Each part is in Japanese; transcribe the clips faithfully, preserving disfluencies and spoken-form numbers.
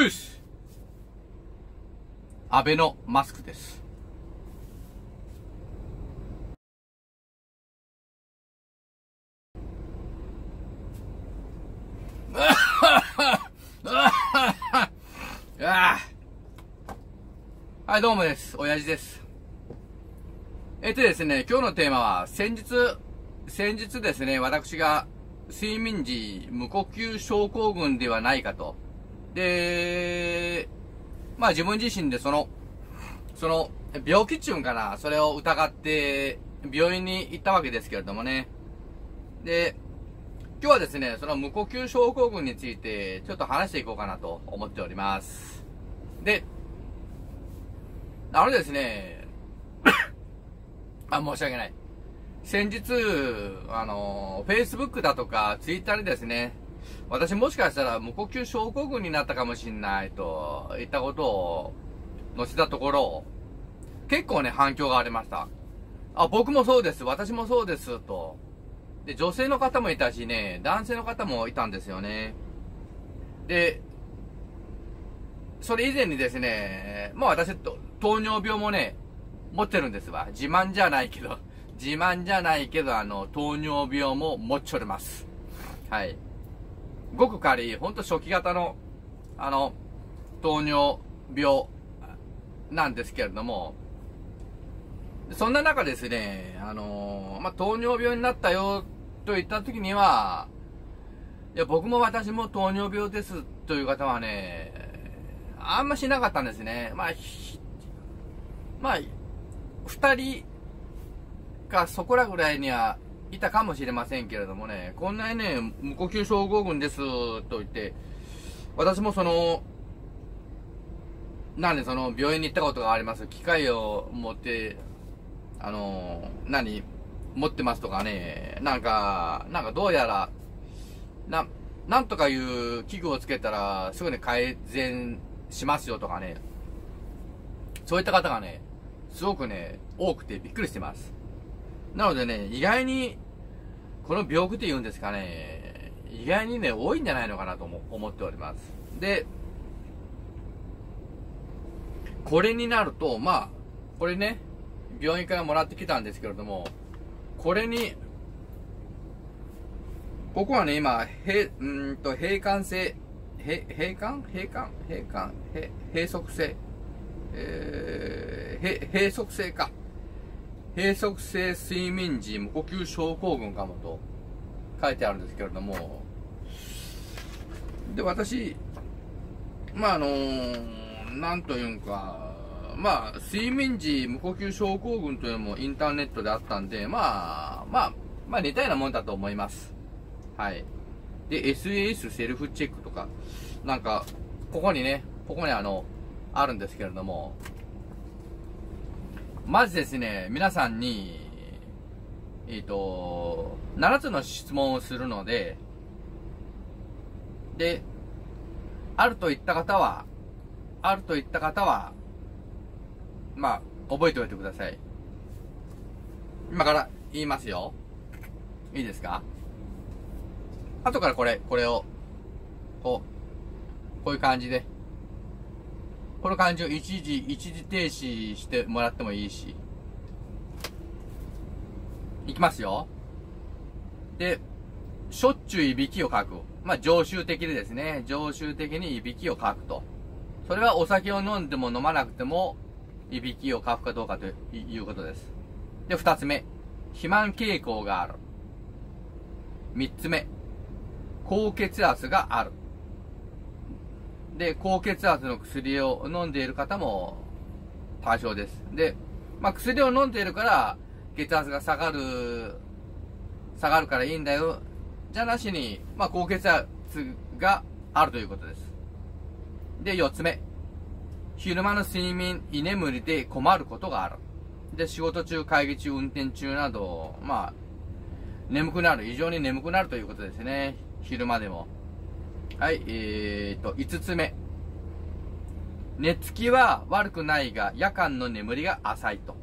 ース安倍のマスクです。はい、どうもです。親父です。えっとですね、今日のテーマは、先日、先日ですね、私が睡眠時無呼吸症候群ではないかと。で、まあ自分自身でその、その、病気っちゅうんかな、それを疑って、病院に行ったわけですけれどもね。で、今日はですね、その無呼吸症候群について、ちょっと話していこうかなと思っております。で、あのですね、あ、申し訳ない。先日、あの、Facebook だとか Twitter でですね、私もしかしたら無呼吸症候群になったかもしれないといったことを載せたところ、結構ね、反響がありました。あ、僕もそうです。私もそうです。と。で、女性の方もいたしね、男性の方もいたんですよね。で、それ以前にですね、まあ私、糖尿病もね、持ってるんですわ。自慢じゃないけど、自慢じゃないけど、あの、糖尿病も持っちょります。はい。ごく軽い、ほんと初期型の、あの、糖尿病なんですけれども、そんな中ですね、あのー、まあ、糖尿病になったよと言った時には、いや、僕も私も糖尿病ですという方はね、あんましなかったんですね。まあ、まあ、二人かそこらぐらいにはいたかもしれませんけれどもね、こんなにね、無呼吸症候群ですと言って、私もその、なんでその病院に行ったことがあります。機械を持って、あの、何持ってますとかね、なんか、なんかどうやら、な、なんとかいう器具をつけたらすぐに改善しますよとかね、そういった方がね、すごくね、多くてびっくりしてます。なのでね、意外に、この病気って言うんですかね、意外にね、多いんじゃないのかなと思っております。で、これになると、まあ、これね、病院からもらってきたんですけれども、これに、ここはね、今、へ、うんと、閉館性、へ、閉館閉館閉館へ、閉塞性、えー、へ、閉塞性か。閉塞性睡眠時無呼吸症候群かもと書いてあるんですけれども、で、私、まあ、あのー、なんというんか、まあ、睡眠時無呼吸症候群というのもインターネットであったんで、まあ、まあ、まあ似たようなもんだと思います。はい。で、エスエーエス セルフチェックとか、なんか、ここにね、ここにあの、あるんですけれども、まずですね、皆さんに、えっと、ななつの質問をするので、で、あるといった方は、あるといった方は、まあ、覚えておいてください。今から言いますよ。いいですか？後からこれ、これを、こう、こういう感じで、この感じを一時、一時停止してもらってもいいし。いきますよ。で、しょっちゅういびきをかく。まあ、常習的でですね、常習的にいびきをかくと。それはお酒を飲んでも飲まなくても、いびきをかくかどうかということです。で、二つ目、肥満傾向がある。三つ目、高血圧がある。で、高血圧の薬を飲んでいる方も対象です。で、まあ、薬を飲んでいるから、血圧が下がる、下がるからいいんだよ。じゃなしに、まあ、高血圧があるということです。で、四つ目。昼間の睡眠、居眠りで困ることがある。で、仕事中、会議中、運転中など、まあ、眠くなる。異常に眠くなるということですね。昼間でも。はい、えーと、五つ目。寝つきは悪くないが、夜間の眠りが浅いと。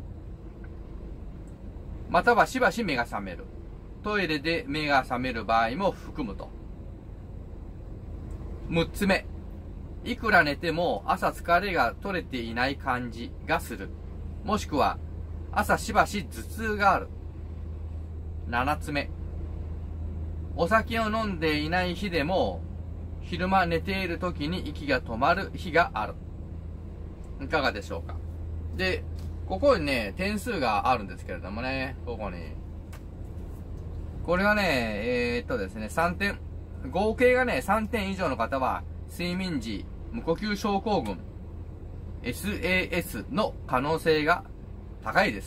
またはしばし目が覚める。トイレで目が覚める場合も含むと。六つ目。 いくら寝ても朝疲れが取れていない感じがする。もしくは、朝しばし頭痛がある。ななつめ。お酒を飲んでいない日でも、昼間寝ている時に息が止まる日がある。いかがでしょうか。で、ここにね、点数があるんですけれどもね、ここに。これがね、えー、っとですね、さんてん。合計がね、さんてん以上の方は、睡眠時無呼吸症候群、エスエーエス の可能性が高いです。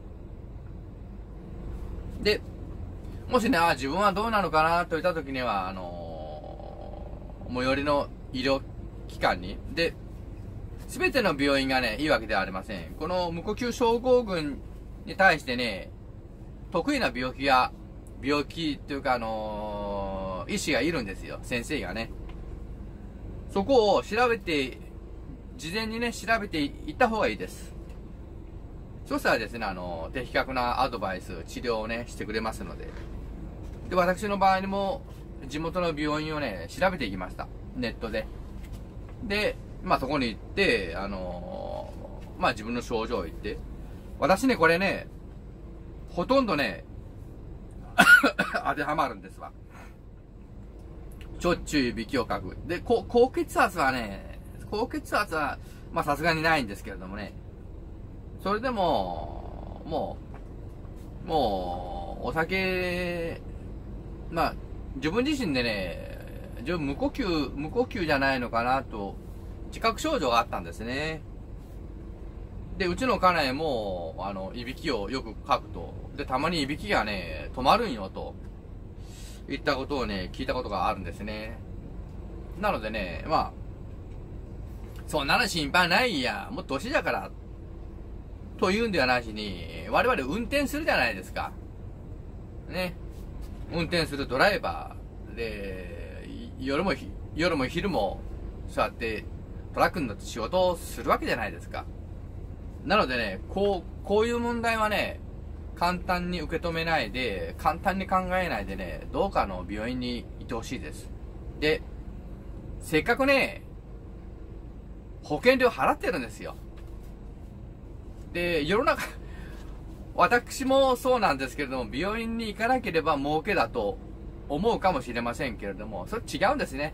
で、もしね、あ、自分はどうなのかなといったときには、あのー、最寄りの医療機関に。で、すべての病院がね、いいわけではありません。この無呼吸症候群に対してね、得意な病気が、病気っていうか、あのー、医師がいるんですよ。先生がね。そこを調べて、事前にね、調べていった方がいいです。そしたらですね、あのー、的確なアドバイス、治療をね、してくれますので。で、私の場合にも、地元の病院をね、調べていきました。ネットで。で、まあそこに行って、あのー、まあ自分の症状を言って。私ね、これね、ほとんどね、当てはまるんですわ。しょっちゅういびきをかく。で、高血圧はね、高血圧は、まあさすがにないんですけれどもね。それでも、もう、もう、お酒、まあ、自分自身でね、自分無呼吸、無呼吸じゃないのかなと、自覚症状があったんですね。で、うちの家内も、あの、いびきをよくかくと。で、たまにいびきがね、止まるんよと。いったことをね、聞いたことがあるんですね。なのでね、まあ、そんなの心配ないや。もう年だから。というんではなしに、我々運転するじゃないですか。ね。運転するドライバーで、夜も、夜も昼も、そうやって、トラックに乗って仕事をするわけじゃないですか。なのでね、こう、こういう問題はね、簡単に受け止めないで、簡単に考えないでね、どうかの病院に行ってほしいです。で、せっかくね、保険料払ってるんですよ。で、世の中、私もそうなんですけれども、病院に行かなければ儲けだと思うかもしれませんけれども、それ違うんですね。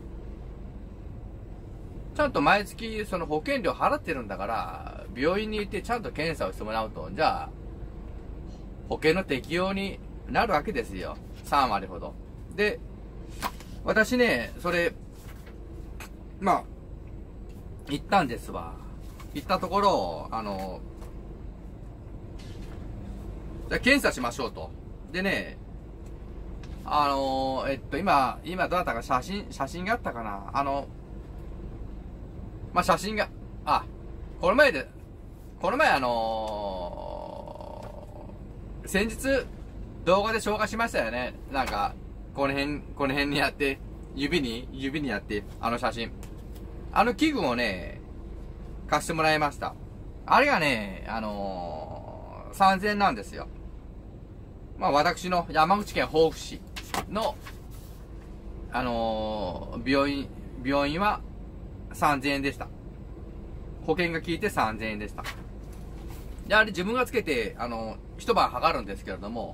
ちゃんと毎月その保険料払ってるんだから、病院に行ってちゃんと検査をしてもらうと、じゃあ、保険の適用になるわけですよ。さんわりほど。で、私ね、それ、まあ、行ったんですわ。行ったところ、あの、じゃあ検査しましょうと。でね、あの、えっと、今、今どうだったか写真、写真があったかなあの、まあ、写真が、あ、この前で、この前あのー、先日動画で紹介しましたよね。なんか、この辺、この辺にやって、指に、指にやって、あの写真。あの器具をね、貸してもらいました。あれがね、あのー、さんぜんえんなんですよ。まあ私の山口県防府市の、あのー、病院、病院はさんぜんえんでした。保険が効いてさんぜんえんでした。で、あれ自分がつけて、あのー、一晩測るんですけれども、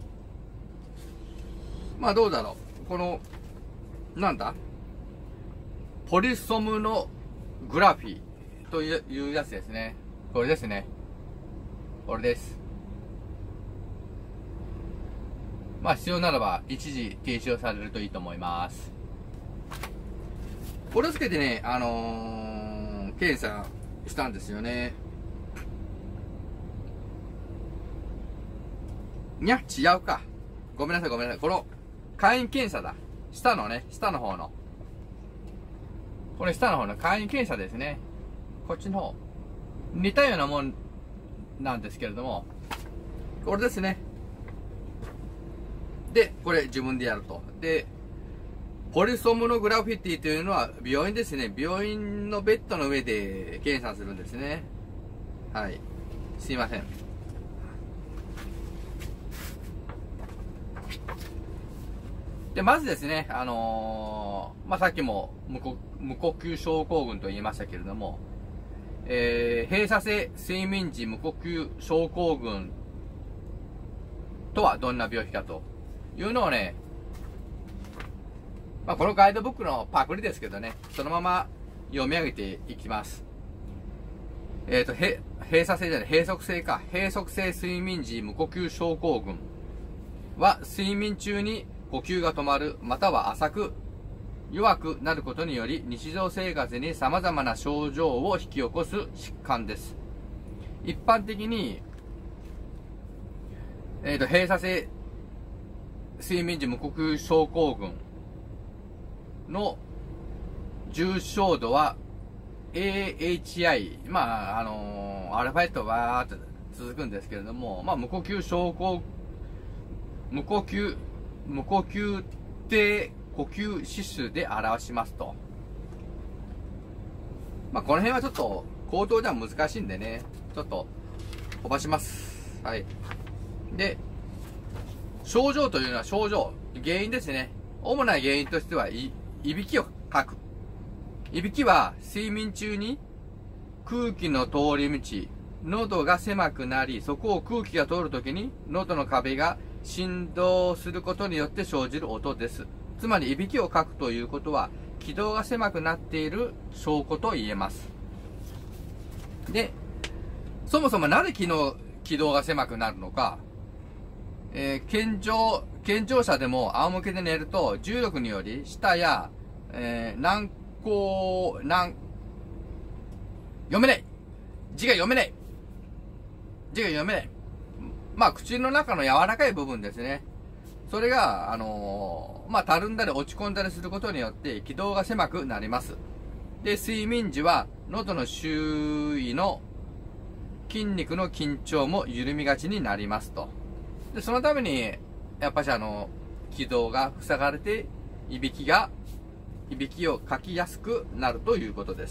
まあどうだろう。この、なんだポリソムノグラフィーというやつですね。これですね。これです。まあ必要ならば一時停止をされるといいと思います。これをつけてね、あのー、検査したんですよね。いや、違うか。ごめんなさいごめんなさい。この、簡易検査だ。下のね、下の方の。これ下の方の簡易検査ですね。こっちの方。似たようなもんなんですけれども、これですね。で、これ自分でやると。で、ポリソムノグラフィティというのは病院ですね。病院のベッドの上で検査するんですね。はい。すいません。 で、まずですね、あのー、まあ、さっきも無呼、無呼吸症候群と言いましたけれども、えー、閉鎖性睡眠時無呼吸症候群とはどんな病気かというのをね、まあ、このガイドブックのパクリですけどね、そのまま読み上げていきます。えっと、閉鎖性じゃない、閉塞性か。閉塞性睡眠時無呼吸症候群は、睡眠中に呼吸が止まる、または浅く、弱くなることにより、日常生活に様々な症状を引き起こす疾患です。一般的に、えっと、閉鎖性睡眠時無呼吸症候群の重症度は エーエイチアイ、まあ、あのー、アルファベットはーって続くんですけれども、まあ、無呼吸症候、無呼吸、無呼吸低呼吸指数で表しますと。まあ、この辺はちょっと口頭では難しいんでね、ちょっと飛ばします。はい。で、症状というのは症状、原因ですね。主な原因としては、い、いびきをかく。いびきは睡眠中に空気の通り道、喉が狭くなり、そこを空気が通るときに喉の壁が振動することによって生じる音です。つまり、いびきをかくということは、気道が狭くなっている証拠と言えます。で、そもそもなぜ気の気道が狭くなるのか、えー、健常、健常者でも仰向けで寝ると、重力により舌や、えー、軟膏、軟、読めない字が読めない字が読めないまあ、口の中の柔らかい部分ですね。それが、あのー、まあ、たるんだり落ち込んだりすることによって気道が狭くなります。で、睡眠時は喉の周囲の筋肉の緊張も緩みがちになりますと。で、そのために、やっぱしあの、気道が塞がれて、いびきが、いびきをかきやすくなるということです。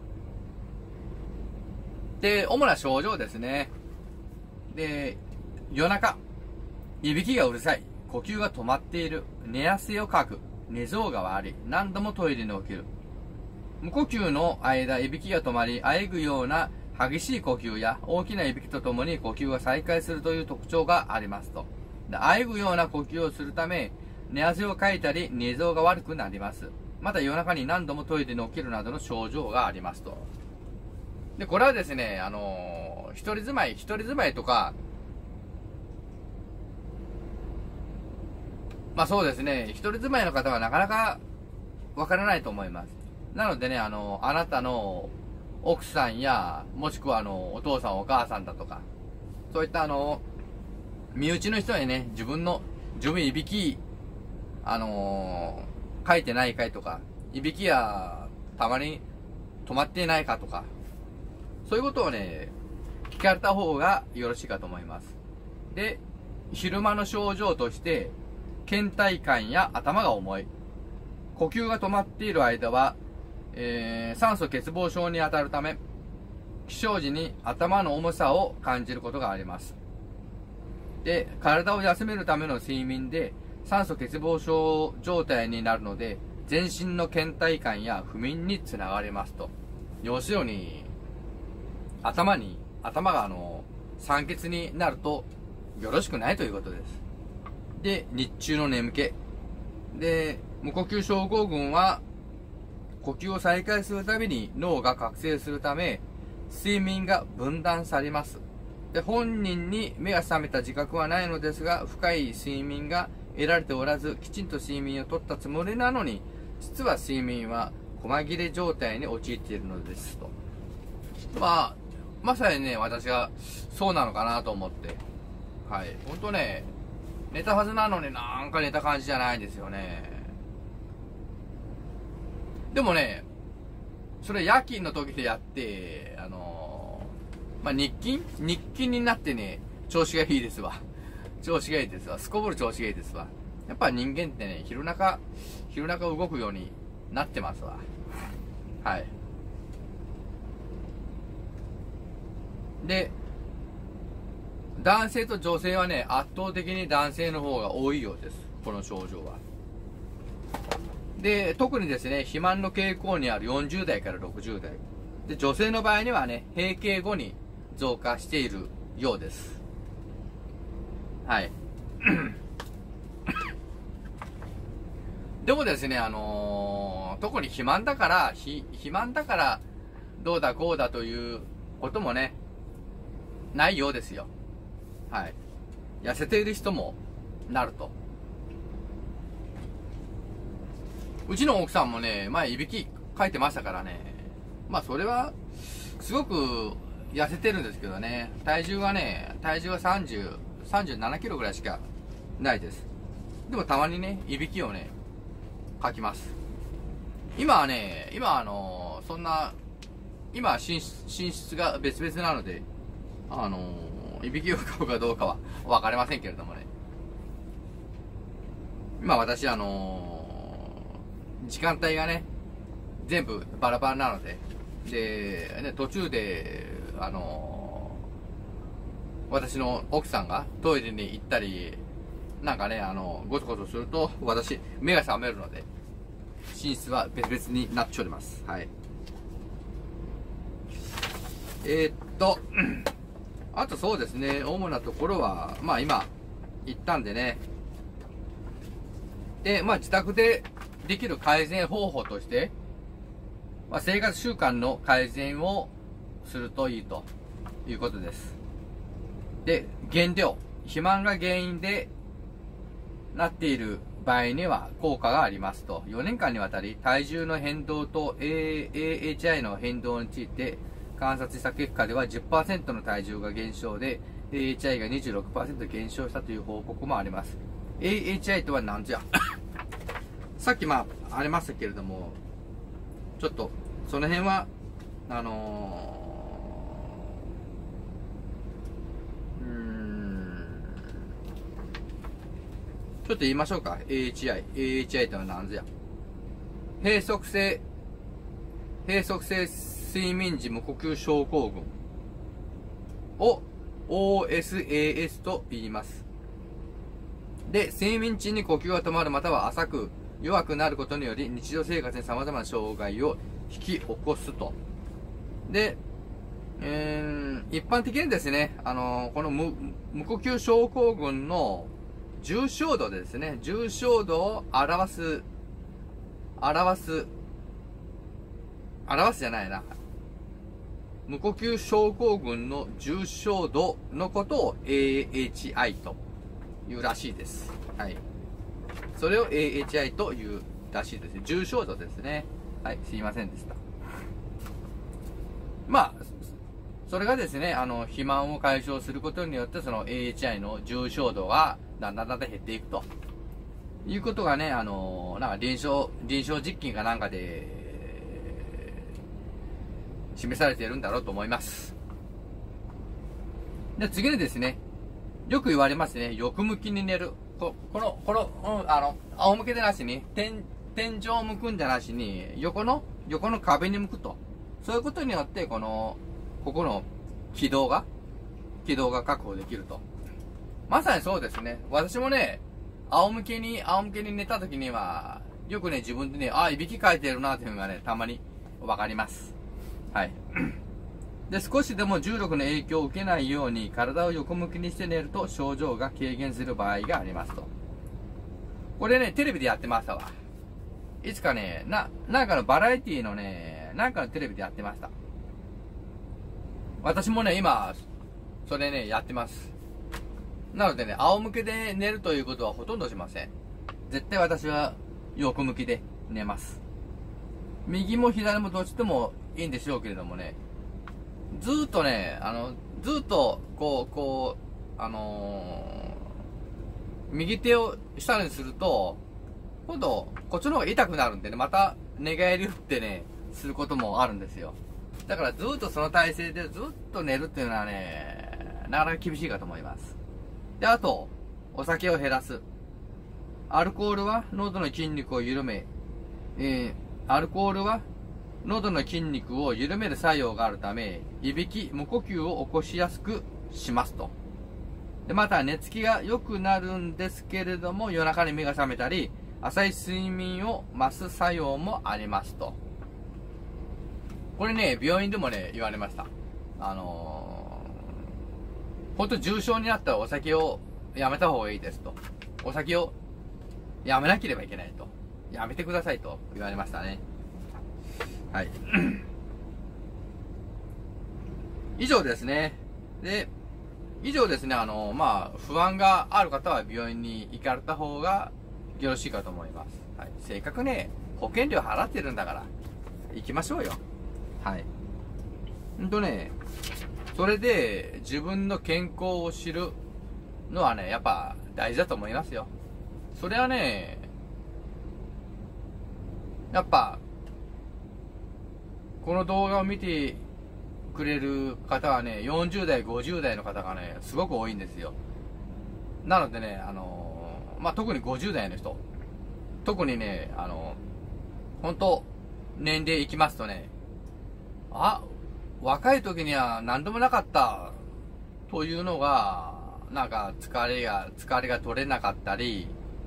で、主な症状ですね。で、夜中、いびきがうるさい、呼吸が止まっている、寝汗をかく、寝相が悪い、何度もトイレに起きる。無呼吸の間、いびきが止まり、あえぐような激しい呼吸や大きないびきとともに呼吸が再開するという特徴がありますと。で、あえぐような呼吸をするため、寝汗をかいたり、寝相が悪くなります。また夜中に何度もトイレに起きるなどの症状がありますと。で、これはですね、あのー、一人住まい、一人住まいとか、まあそうですね、一人住まいの方はなかなかわからないと思います。なのでね、あの、あなたの奥さんや、もしくはあの、お父さんお母さんだとか、そういったあの、身内の人にね、自分の、自分いびき、あのー、書いてないかいとか、いびきや、たまに止まっていないかとか、そういうことをね、聞かれた方がよろしいかと思います。で、昼間の症状として、倦怠感や頭が重い。呼吸が止まっている間は、えー、酸素欠乏症に当たるため、起床時に頭の重さを感じることがあります。で、体を休めるための睡眠で、酸素欠乏症状態になるので、全身の倦怠感や不眠につながりますと。要するに、頭に、頭があの、酸欠になると、よろしくないということです。で、日中の眠気。で、無呼吸症候群は、呼吸を再開するたびに脳が覚醒するため、睡眠が分断されます。で、本人に目が覚めた自覚はないのですが、深い睡眠が得られておらず、きちんと睡眠をとったつもりなのに、実は睡眠は細切れ状態に陥っているのですと。まあ、まさにね、私がそうなのかなと思って。はい。ほんとね、寝たはずなのになんか寝た感じじゃないんですよね。でもね、それ夜勤の時でやって、あのー、まあ、日勤日勤になってね、調子がいいですわ。調子がいいですわ。すこぶる調子がいいですわ。やっぱ人間ってね、昼中、昼中動くようになってますわ。はい。で、男性と女性はね、圧倒的に男性の方が多いようです。この症状は。 で、特にですね、肥満の傾向にあるよんじゅうだいからろくじゅうだい。で、女性の場合にはね、閉経後に増加しているようです。はい。でもですね、あのー、特に肥満だから、ひ肥満だから、どうだこうだということもね、ないようですよ。はい。痩せている人もなると。うちの奥さんもね、前いびきかいてましたからね。まあそれは、すごく痩せてるんですけどね。体重はね、体重はさんじゅう、さんじゅうななキロぐらいしかないです。でもたまにね、いびきをね、かきます。今はね、今はあの、そんな、今は寝室、寝室が別々なので、あの、いびきをかくかどうかはわかりませんけれどもね。今私あの、時間帯がね、全部バラバラなので、で、ね、途中で、あの、私の奥さんがトイレに行ったり、なんかね、あの、ごそごそすると、私、目が覚めるので、寝室は別々になっております。はい。えー、っと、あとそうですね、主なところは、まあ今、言ったんでね。で、まあ自宅でできる改善方法として、まあ、生活習慣の改善をするといいということです。で、減量、肥満が原因でなっている場合には効果がありますと。よねんかんにわたり体重の変動と エーエイチアイ の変動について観察した結果では じゅっパーセント の体重が減少で エーエイチアイ が にじゅうろくパーセント 減少したという報告もあります。エーエイチアイ とは何ぞやさっきまあありましたけれども、ちょっとその辺はあのー、うーんちょっと言いましょうか。 エーエイチアイ エーエイチアイ とは何ぞや。閉塞性閉塞性睡眠時無呼吸症候群を オーエスエーエス と言います。で、睡眠中に呼吸が止まるまたは浅く弱くなることにより日常生活に様々な障害を引き起こすと。で、えー、一般的にですね、あのー、この 無, 無呼吸症候群の重症度ですね、重症度を表す、表す、表すじゃないな。無呼吸症候群の重症度のことを エーエイチアイ というらしいです。はい。それを エーエイチアイ というらしいです。重症度ですね。はい、すいませんでした。まあ、それがですね、あの、肥満を解消することによって、その エーエイチアイ の重症度がだんだんだんだん減っていくと。いうことがね、あの、なんか臨床、臨床実験かなんかで、示されているんだろうと思います。で、次にですね、よく言われますね、横向きに寝る。ここの、この、うん、あの、仰向けでなしに、天、天井を向くんじゃなしに、横の、横の壁に向くと。そういうことによって、この、ここの軌道が、軌道が確保できると。まさにそうですね。私もね、仰向けに、仰向けに寝た時には、よくね、自分でね、ああ、いびきかいてるなというのがね、たまにわかります。はい。で、少しでも重力の影響を受けないように体を横向きにして寝ると症状が軽減する場合がありますと。これね、テレビでやってましたわ。いつかね、な、なんかのバラエティのね、なんかのテレビでやってました。私もね、今、それね、やってます。なのでね、仰向けで寝るということはほとんどしません。絶対私は横向きで寝ます。右も左もどっちでもいいんでしょうけれどもね、ずーっとね、あの、ずーっと、こう、こう、あのー、右手を下にすると、今度、こっちの方が痛くなるんでね、また寝返り打ってね、することもあるんですよ。だからずーっとその体勢でずーっと寝るっていうのはね、なかなか厳しいかと思います。で、あと、お酒を減らす。アルコールは喉の筋肉を緩め、えー、アルコールは喉の筋肉を緩める作用があるため、いびき、無呼吸を起こしやすくしますと。で、また寝つきが良くなるんですけれども、夜中に目が覚めたり、 浅い睡眠を増す作用もありますと。これね、病院でもね、言われました。あのー、ほんと重症になったらお酒をやめた方がいいですと。お酒をやめなければいけないと。やめてくださいと言われましたね。はい。以上ですね。で、以上ですね、あの、まあ、不安がある方は病院に行かれた方がよろしいかと思います。はい。せっかくね、保険料払ってるんだから、行きましょうよ。はい。ほんとね、それで自分の健康を知るのはね、やっぱ大事だと思いますよ。それはね、やっぱ、この動画を見てくれる方はね、よんじゅう代、ごじゅう代の方がね、すごく多いんですよ。なのでね、あのー、まあ、特にごじゅう代の人、特にね、あのー、本当年齢いきますとね、あ、若い時には何でもなかったというのが、なんか疲れが、疲れが取れなかったり、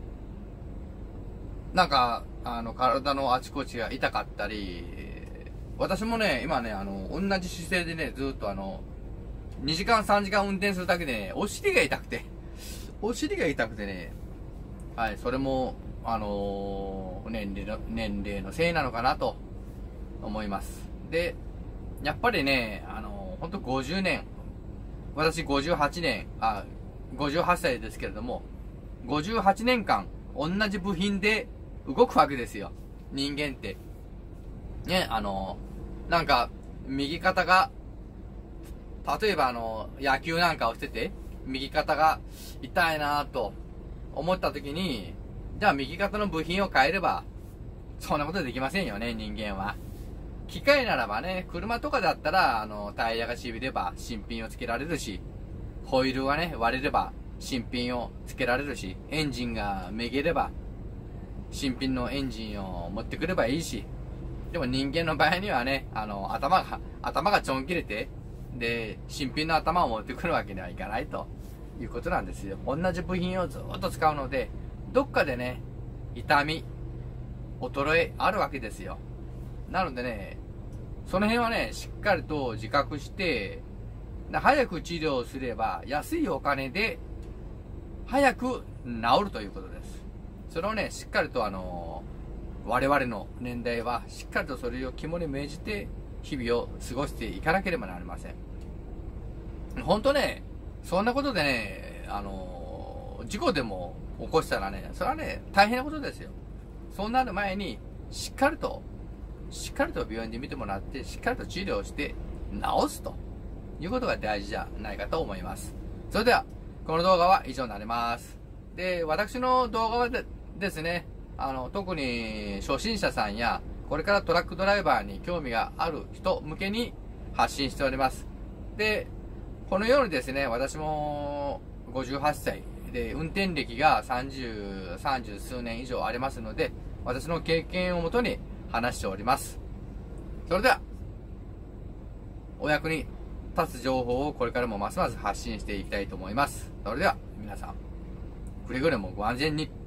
なんか、あの、体のあちこちが痛かったり、私もね、今ね、あの、同じ姿勢でね、ずっとあの、にじかんさんじかん運転するだけでね、お尻が痛くて、お尻が痛くてね、はい、それも、あのー、年齢の、年齢のせいなのかなと思います。で、やっぱりね、あのー、ほんとごじゅうねん、私ごじゅうはちねん、あ、ごじゅうはっさいですけれども、ごじゅうはちねんかん、同じ部品で動くわけですよ。人間って。ね、あのー、なんか、右肩が、例えばあのー、野球なんかをしてて、右肩が痛いなぁと思った時に、じゃあ右肩の部品を変えれば、そんなことできませんよね、人間は。機械ならばね、車とかだったら、あの、タイヤがしびれば新品をつけられるし、ホイールがね、割れれば新品をつけられるし、エンジンがめげれば、新品のエンジンを持ってくればいいし、でも人間の場合にはね、あの、頭が、頭がちょん切れて、で、新品の頭を持ってくるわけにはいかないということなんですよ。同じ部品をずっと使うので、どっかでね、痛み、衰えあるわけですよ。なのでね、その辺はね、しっかりと自覚して、早く治療すれば、安いお金で、早く治るということです。それをね、しっかりとあの、我々の年代は、しっかりとそれを肝に銘じて、日々を過ごしていかなければなりません。ほんとね、そんなことでね、あの、事故でも起こしたらね、それはね、大変なことですよ。そうなる前に、しっかりと、しっかりと病院で見てもらって、しっかりと治療して治すということが大事じゃないかと思います。それでは、この動画は以上になります。で、私の動画はでですね、あの、特に初心者さんや、これからトラックドライバーに興味がある人向けに発信しております。で、このようにですね、私もごじゅうはっさいで、運転歴がさんじゅう、さんじゅう数年以上ありますので、私の経験をもとに話しております。それでは、お役に立つ情報をこれからもますます発信していきたいと思います。それでは、皆さん、くれぐれもご安全に。